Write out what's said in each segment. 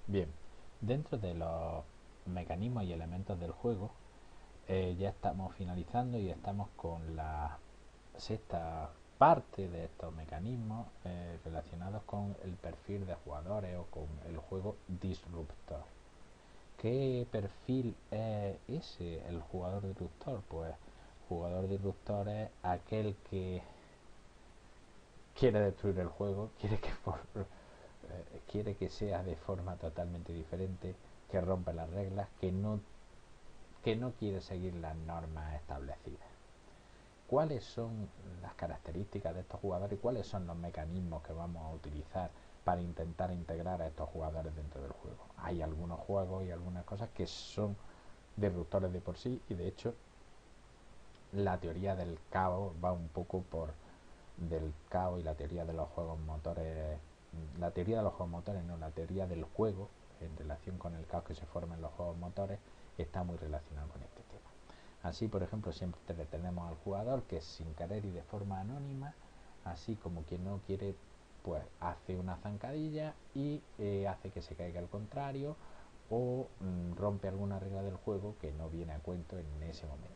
Bien, dentro de los mecanismos y elementos del juego, ya estamos finalizando y estamos con la sexta parte de estos mecanismos relacionados con el perfil de jugadores o con el juego disruptor. ¿Qué perfil es ese, el jugador disruptor? Pues jugador disruptor es aquel que quiere destruir el juego, quiere que sea de forma totalmente diferente, que rompa las reglas, que no quiere seguir las normas establecidas. ¿Cuáles son las características de estos jugadores y cuáles son los mecanismos que vamos a utilizar para intentar integrar a estos jugadores dentro del juego? Hay algunos juegos y algunas cosas que son disruptores de por sí, y de hecho la teoría del caos va un poco por del caos, y la teoría de los juegos motores, la teoría de los juegos motores, no, la teoría del juego en relación con el caos que se forma en los juegos motores está muy relacionado con este tema. Así, por ejemplo, siempre tenemos al jugador que sin querer y de forma anónima, así como quien no quiere, pues hace una zancadilla y hace que se caiga al contrario, o rompe alguna regla del juego que no viene a cuento en ese momento.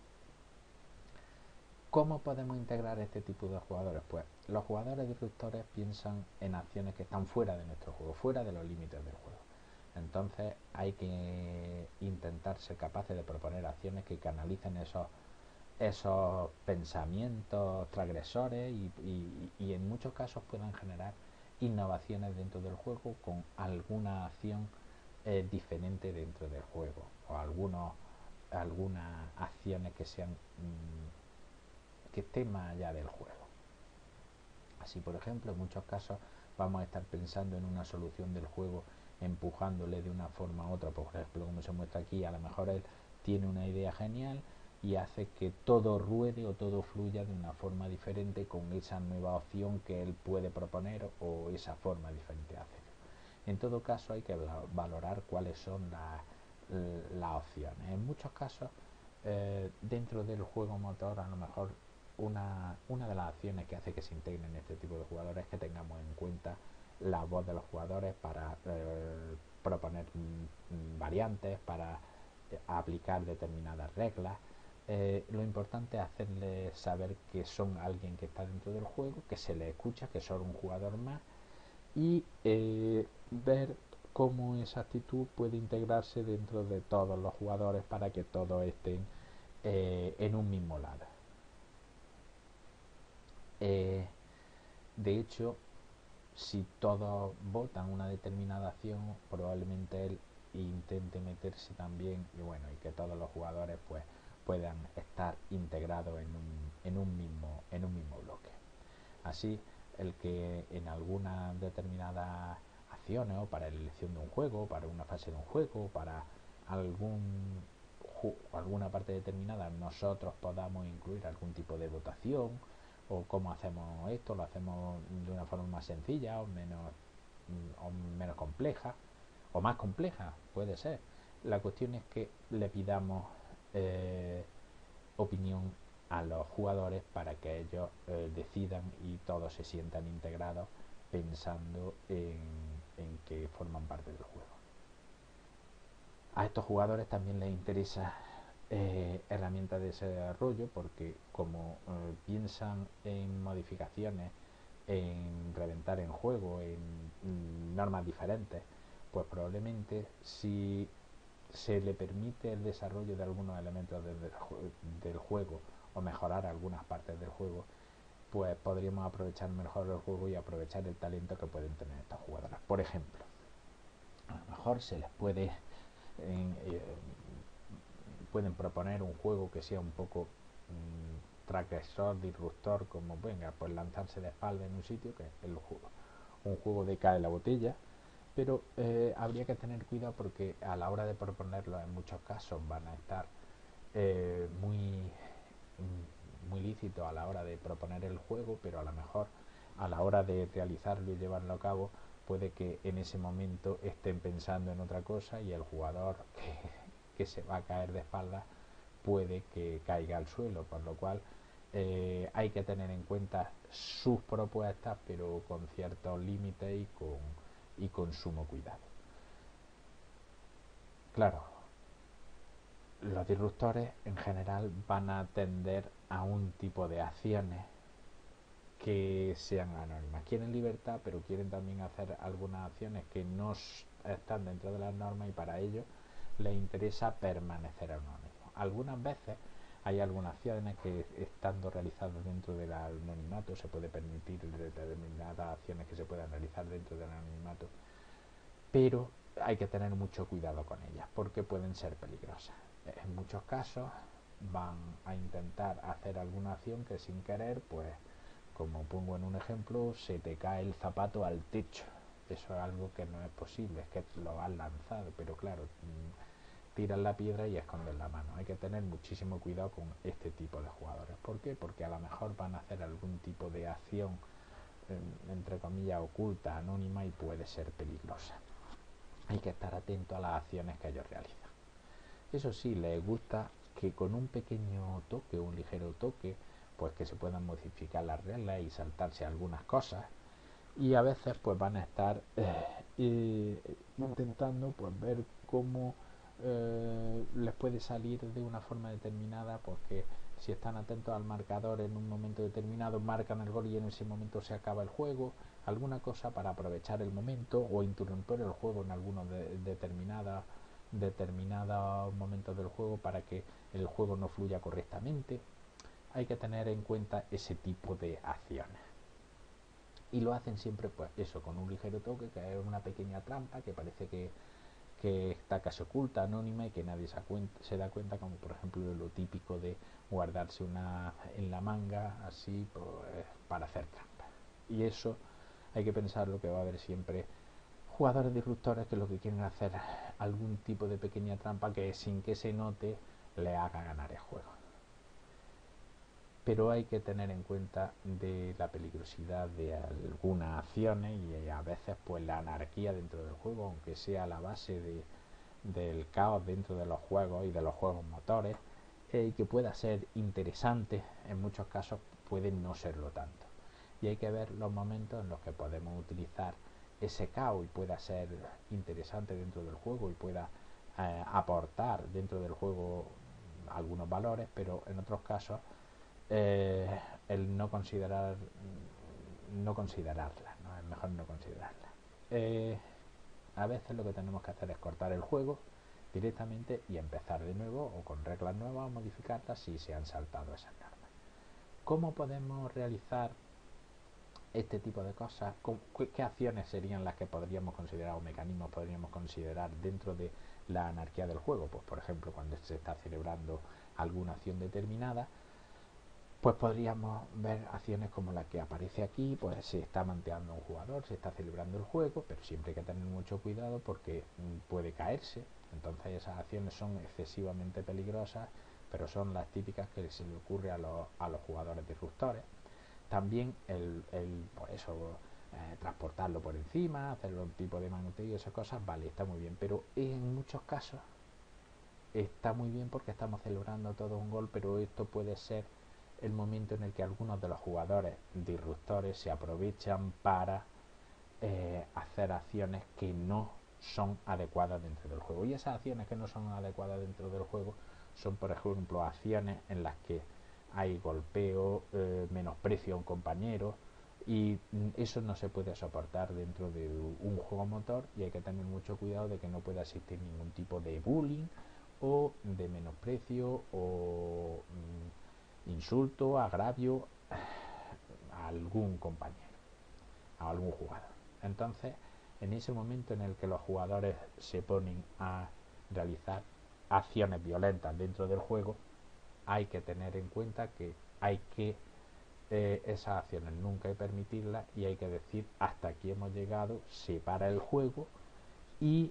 ¿Cómo podemos integrar este tipo de jugadores? Pues los jugadores disruptores piensan en acciones que están fuera de nuestro juego, fuera de los límites del juego. Entonces hay que intentar ser capaces de proponer acciones que canalicen esos pensamientos transgresores y en muchos casos puedan generar innovaciones dentro del juego con alguna acción diferente dentro del juego, o algunas acciones que sean que estén más allá del juego. Así, por ejemplo, en muchos casos vamos a estar pensando en una solución del juego, empujándole de una forma u otra. Por ejemplo, como se muestra aquí, a lo mejor él tiene una idea genial y hace que todo ruede o todo fluya de una forma diferente con esa nueva opción que él puede proponer o esa forma diferente de hacerlo. En todo caso, hay que valorar cuáles son las opciones. En muchos casos, dentro del juego motor, a lo mejor una de las acciones que hace que se integren este tipo de jugadores es que tengamos en cuenta la voz de los jugadores para proponer variantes, para aplicar determinadas reglas. Lo importante es hacerles saber que son alguien que está dentro del juego, que se les escucha, que son un jugador más, y ver cómo esa actitud puede integrarse dentro de todos los jugadores para que todos estén en un mismo lado. Eh, de hecho, si todos votan una determinada acción, probablemente él intente meterse también, y bueno, y que todos los jugadores pues puedan estar integrados en un mismo bloque. Así, el que en algunas determinadas acciones o para la elección de un juego, para una fase de un juego, para alguna parte determinada nosotros podamos incluir algún tipo de votación, o cómo hacemos esto, lo hacemos de una forma más sencilla o menos compleja o más compleja, puede ser. La cuestión es que le pidamos eh, opinión a los jugadores para que ellos decidan y todos se sientan integrados pensando en que forman parte del juego. A estos jugadores también les interesa herramientas de desarrollo porque como piensan en modificaciones, en reventar en juego, en normas diferentes, pues probablemente si se le permite el desarrollo de algunos elementos del juego o mejorar algunas partes del juego, pues podríamos aprovechar mejor el juego y aprovechar el talento que pueden tener estos jugadores. Por ejemplo, a lo mejor se les pueden proponer un juego que sea un poco transgresor, disruptor, como venga, pues lanzarse de espalda en un sitio, que es un juego de cae la botella, pero habría que tener cuidado porque a la hora de proponerlo en muchos casos van a estar muy lícitos a la hora de proponer el juego, pero a lo mejor a la hora de realizarlo y llevarlo a cabo puede que en ese momento estén pensando en otra cosa y el jugador que se va a caer de espaldas puede que caiga al suelo, por lo cual hay que tener en cuenta sus propuestas, pero con ciertos límites y con sumo cuidado. Claro, los disruptores en general van a tender a un tipo de acciones que sean anónimas. Quieren libertad, pero quieren también hacer algunas acciones que no están dentro de las normas y para ello les interesa permanecer anónimos. Algunas veces hay algunas acciones que estando realizadas dentro del anonimato se puede permitir determinadas acciones que se puedan realizar dentro del anonimato, pero hay que tener mucho cuidado con ellas porque pueden ser peligrosas. En muchos casos van a intentar hacer alguna acción que sin querer, pues como pongo en un ejemplo, se te cae el zapato al techo. Eso es algo que no es posible, es que lo has lanzado, pero claro, tiras la piedra y escondes la mano. Hay que tener muchísimo cuidado con este tipo de jugadores. ¿Por qué? Porque a lo mejor van a hacer algún tipo de acción, entre comillas, oculta, anónima y puede ser peligrosa. Hay que estar atento a las acciones que ellos realizan. Eso sí, les gusta que con un pequeño toque, un ligero toque, pues que se puedan modificar las reglas y saltarse algunas cosas, y a veces pues van a estar intentando pues ver cómo les puede salir de una forma determinada, porque si están atentos al marcador en un momento determinado marcan el gol y en ese momento se acaba el juego, alguna cosa para aprovechar el momento o interrumpir el juego en algunos determinados momentos del juego para que el juego no fluya correctamente. Hay que tener en cuenta ese tipo de acciones y lo hacen siempre pues eso, con un ligero toque, que es una pequeña trampa que parece que está casi oculta, anónima y que nadie se da cuenta, como por ejemplo lo típico de guardarse una en la manga así pues, para hacer trampa. Y eso hay que pensar lo que va a haber siempre jugadores disruptores que lo que quieren hacer algún tipo de pequeña trampa que sin que se note le haga ganar el juego. Pero hay que tener en cuenta de la peligrosidad de algunas acciones y a veces pues la anarquía dentro del juego, aunque sea la base del caos dentro de los juegos y de los juegos motores, que pueda ser interesante, en muchos casos puede no serlo tanto. Y hay que ver los momentos en los que podemos utilizar ese caos y pueda ser interesante dentro del juego y pueda aportar dentro del juego algunos valores, pero en otros casos el no considerarla, ¿no? Es mejor no considerarla. A veces lo que tenemos que hacer es cortar el juego directamente y empezar de nuevo o con reglas nuevas o modificarlas si se han saltado esas normas. ¿Cómo podemos realizar este tipo de cosas? ¿Qué acciones serían las que podríamos considerar o mecanismos podríamos considerar dentro de la anarquía del juego? Pues por ejemplo cuando se está celebrando alguna acción determinada, pues podríamos ver acciones como la que aparece aquí, pues se está manteando un jugador, se está celebrando el juego, pero siempre hay que tener mucho cuidado porque puede caerse, entonces esas acciones son excesivamente peligrosas, pero son las típicas que se le ocurre a los jugadores disruptores. También pues eso, transportarlo por encima, hacerlo un tipo de manoteo y esas cosas, vale, está muy bien, pero en muchos casos está muy bien porque estamos celebrando todo un gol, pero esto puede ser el momento en el que algunos de los jugadores disruptores se aprovechan para hacer acciones que no son adecuadas dentro del juego. Y esas acciones que no son adecuadas dentro del juego son, por ejemplo, acciones en las que hay golpeo, menosprecio a un compañero, y eso no se puede soportar dentro de un juego motor y hay que tener mucho cuidado de que no pueda existir ningún tipo de bullying o de menosprecio o insulto, agravio a algún compañero, a algún jugador. Entonces, en ese momento en el que los jugadores se ponen a realizar acciones violentas dentro del juego, hay que tener en cuenta que hay que esas acciones nunca hay que permitirlas y hay que decir hasta aquí hemos llegado, se para el juego y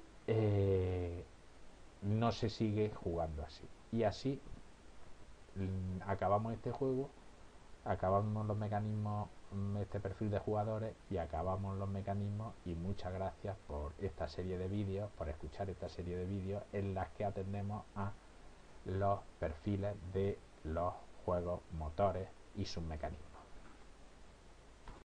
no se sigue jugando así. Y así acabamos este juego, acabamos los mecanismos, este perfil de jugadores y acabamos los mecanismos. Y muchas gracias por esta serie de vídeos, por escuchar esta serie de vídeos en las que atendemos a los perfiles de los juegos motores y sus mecanismos.